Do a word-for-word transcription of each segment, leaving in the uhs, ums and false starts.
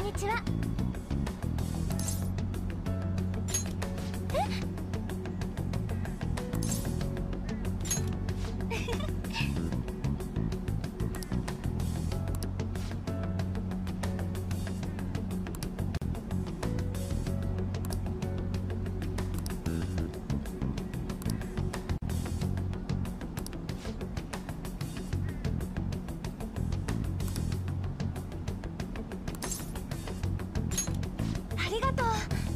にちは。ありがとう。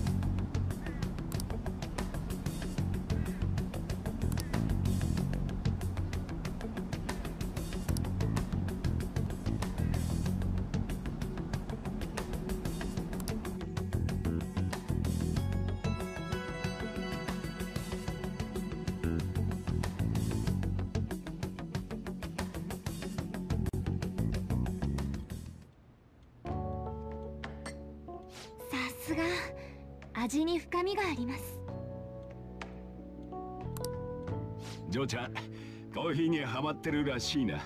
さすが、味に深みがあります。 ジョーちゃん、コーヒーにハマってるらしいな。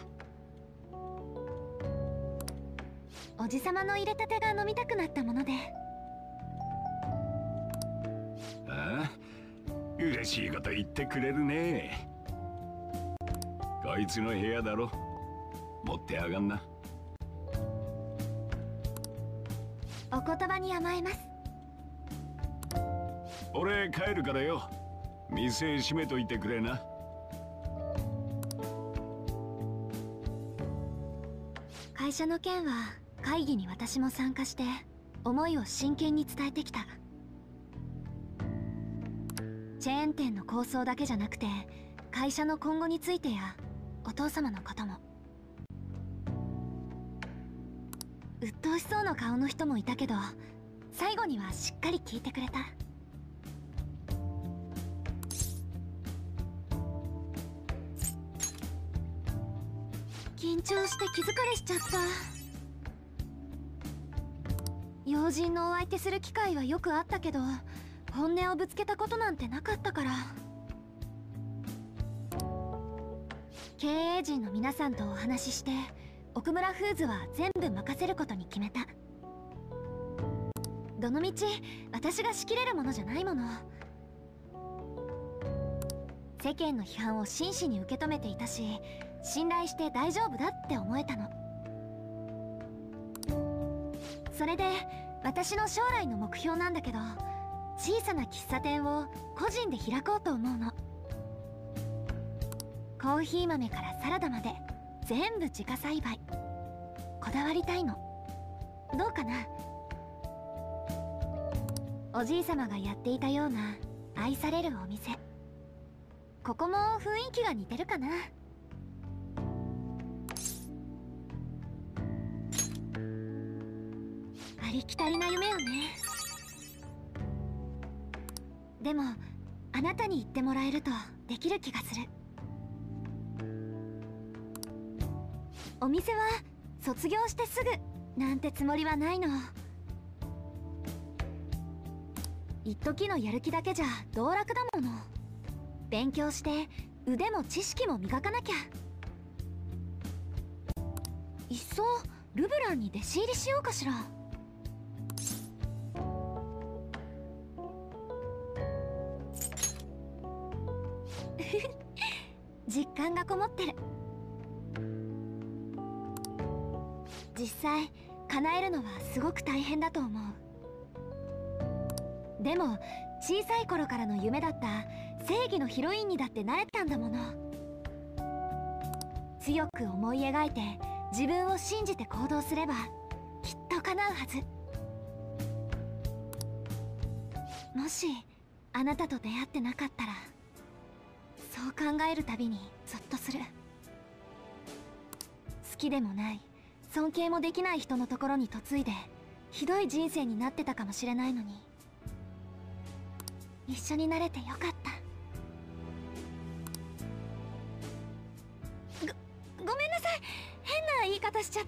おじさまの入れたてが飲みたくなったもので。 ああ、嬉しいこと言ってくれるね。こいつの部屋だろ。持ってあがんな。 お言葉に甘えます。 俺帰るからよ。店閉めといてくれな。 会社の件は会議に私も参加して思いを真剣に伝えてきた。チェーン店の構想だけじゃなくて会社の今後についてやお父様のことも。鬱陶しそうな顔の人もいたけど最後にはしっかり聞いてくれた。緊張して気疲れしちゃった。要人のお相手する機会はよくあったけど本音をぶつけたことなんてなかったから。経営陣の皆さんとお話しして奥村フーズは全部任せることに決めた。どのみち私が仕切れるものじゃないもの。世間の批判を真摯に受け止めていたし信頼して大丈夫だって思えたの。それで私の将来の目標なんだけど小さな喫茶店を個人で開こうと思うの。コーヒー豆からサラダまで全部自家栽培。こだわりたいの。どうかな。おじいさまがやっていたような愛されるお店。ここも雰囲気が似てるかな。ありきたりな夢よね。でもあなたに言ってもらえるとできる気がする。お店は卒業してすぐなんてつもりはないの。一時のやる気だけじゃ道楽だもの。勉強して腕も知識も磨かなきゃ。いっそルブランに弟子入りしようかしら。実感がこもってる。実際叶えるのはすごく大変だと思う。でも小さい頃からの夢だった正義のヒロインにだってなれたんだもの。強く思い描いて自分を信じて行動すればきっと叶うはず。もしあなたと出会ってなかったらそう考えるたびにゾッとする。好きでもない尊敬もできない人のところに嫁いでひどい人生になってたかもしれないのに一緒になれてよかった。ご、ごめんなさい。変な言い方しちゃった。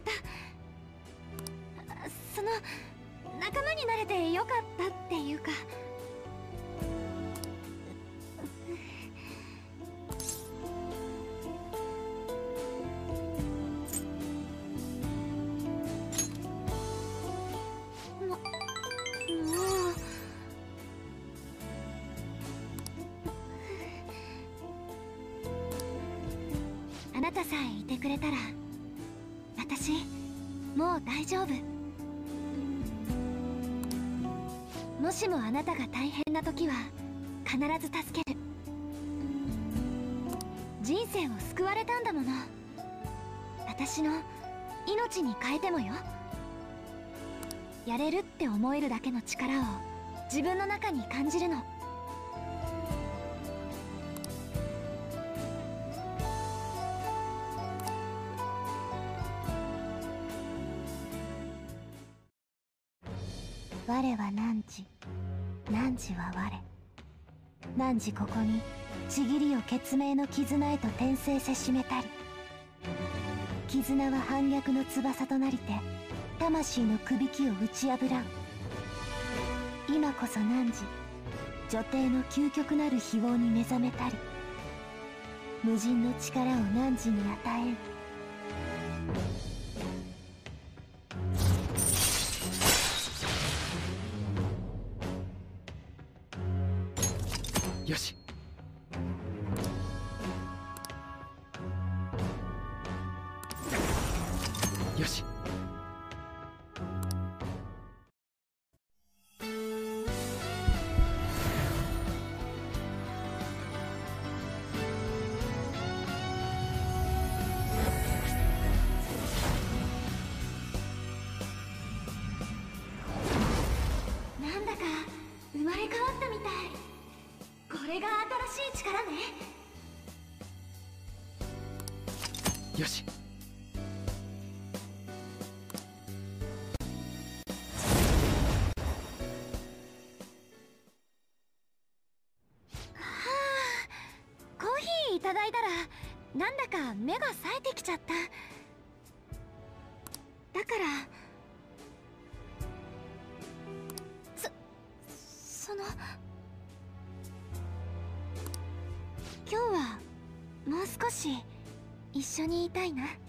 その仲間になれてよかったっていうか。 なたさえいてくれたら私もう大丈夫。もしもあなたが大変な時は必ず助ける。人生を救われたんだもの。私の命に変えてもよ。やれるって思えるだけの力を自分の中に感じるの。我は汝、汝は我。汝ここにちぎりを血明の絆へと転生せしめたり。絆は反逆の翼となりて魂のくびきを打ち破らん。今こそ汝、女帝の究極なる非業に目覚めたり。無尽の力を汝に与えん。 よし。よし。 なんだか生まれ変わったみたい。これが新しい力ね。 よし。 はあ、コーヒーいただいたらなんだか目が冴えてきちゃった。だからそその今日はもう少し一緒にいたいな。